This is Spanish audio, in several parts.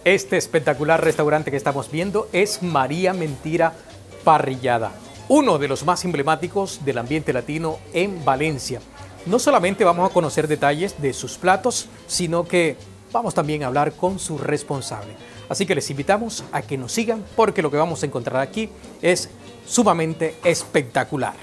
Este espectacular restaurante que estamos viendo es María Mentira Parrillada, uno de los más emblemáticos del ambiente latino en Valencia. No solamente vamos a conocer detalles de sus platos, sino que vamos también a hablar con su responsable. Así que les invitamos a que nos sigan porque lo que vamos a encontrar aquí es sumamente espectacular.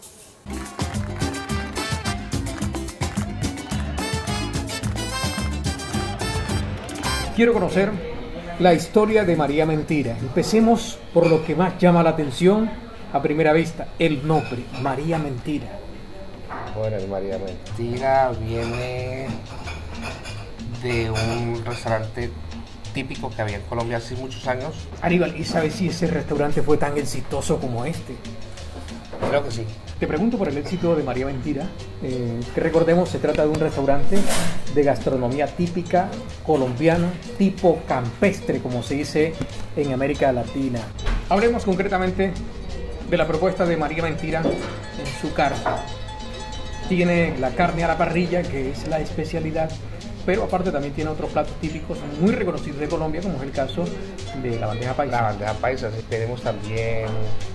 Quiero conocer la historia de María Mentira. Empecemos por lo que más llama la atención a primera vista, el nombre, María Mentira. Bueno, el María Mentira viene de un restaurante típico que había en Colombia hace muchos años. Aníbal, ¿y sabes si ese restaurante fue tan exitoso como este? Creo que sí. Te pregunto por el éxito de María Mentira, que recordemos se trata de un restaurante de gastronomía típica colombiana, tipo campestre, como se dice en América Latina. Hablemos concretamente de la propuesta de María Mentira en su carta. Tiene la carne a la parrilla, que es la especialidad, pero aparte también tiene otros platos típicos muy reconocidos de Colombia, como es el caso de la bandeja paisa. La bandeja paisa, sí. Tenemos también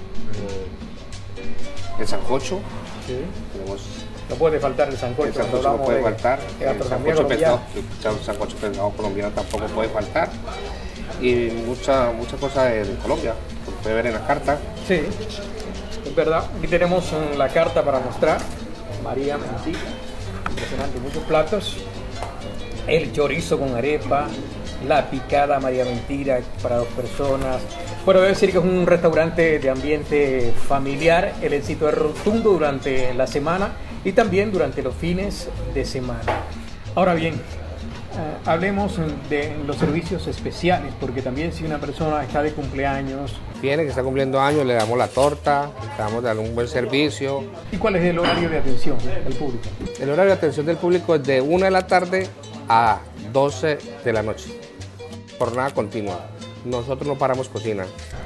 el sancocho. Sí. Tenemos No puede faltar el sancocho. el sancocho, no puede faltar. El sancocho pescado colombiano tampoco puede faltar. Y muchas cosas de Colombia, se puede ver en la carta. Sí, es verdad. Aquí tenemos la carta para mostrar. María Mentira, impresionante, muchos platos. El chorizo con arepa, la picada María Mentira para 2 personas. Bueno, debo decir que es un restaurante de ambiente familiar. El éxito es rotundo durante la semana y también durante los fines de semana. Ahora bien, hablemos de los servicios especiales, porque también si una persona está de cumpleaños... Viene, que está cumpliendo años, le damos la torta, le damos de un buen servicio. ¿Y cuál es el horario de atención del público? El horario de atención del público es de 1 de la tarde a 12 de la noche. Jornada continua. Nosotros no paramos cocina.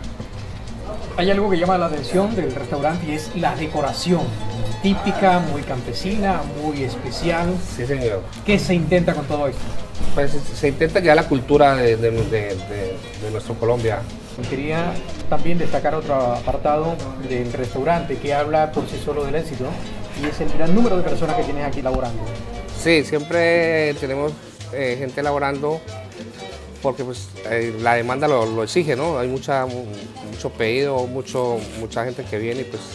Hay algo que llama la atención del restaurante y es la decoración. Típica, muy campesina, muy especial. Sí, señor. ¿Qué se intenta con todo esto? Pues se intenta ya la cultura de nuestro Colombia. Quería también destacar otro apartado del restaurante que habla por sí solo del éxito y es el gran número de personas que tienes aquí laborando. Sí, siempre tenemos gente laborando porque pues, la demanda lo exige, ¿no? Hay mucho pedido, mucha gente que viene y pues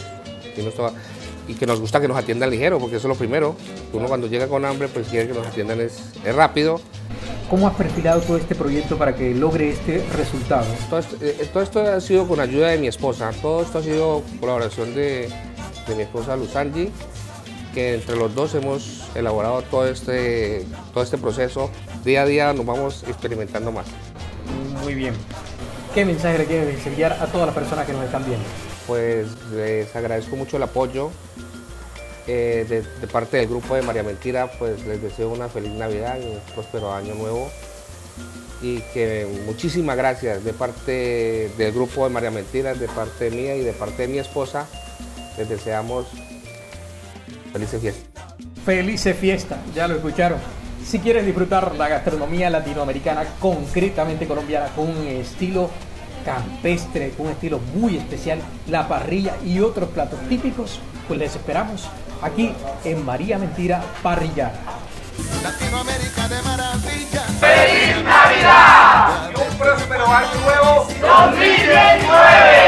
y que nos gusta que nos atiendan ligero, porque eso es lo primero. Uno cuando llega con hambre pues quiere que nos atiendan es rápido. ¿Cómo has perfilado todo este proyecto para que logre este resultado? Todo esto ha sido con ayuda de mi esposa. Todo esto ha sido colaboración de mi esposa Luz Angie, que entre los dos hemos elaborado todo este proceso. Día a día nos vamos experimentando más. Muy bien. ¿Qué mensaje le quieres enviar a todas las personas que nos están viendo? Pues les agradezco mucho el apoyo de parte del grupo de María Mentira. Pues les deseo una feliz Navidad y un próspero año nuevo. Y que muchísimas gracias de parte del grupo de María Mentira, de parte mía y de parte de mi esposa. Les deseamos felices fiestas. Felices fiestas, ya lo escucharon. Si quieres disfrutar la gastronomía latinoamericana, concretamente colombiana, con un estilo campestre, con un estilo muy especial, la parrilla y otros platos típicos, pues les esperamos aquí en María Mentira Parrillada. Latinoamérica de maravilla. ¡Feliz Navidad! Y un próspero año nuevo 2019.